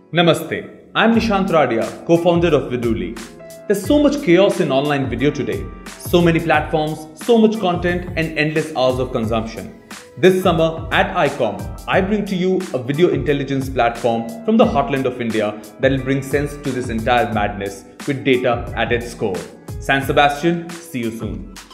Namaste, I'm Nishant Radia, co-founder of Vidooly. There's so much chaos in online video today. So many platforms, so much content and endless hours of consumption. This summer at ICOM, I bring to you a video intelligence platform from the heartland of India that will bring sense to this entire madness with data at its core. Sebastian, see you soon.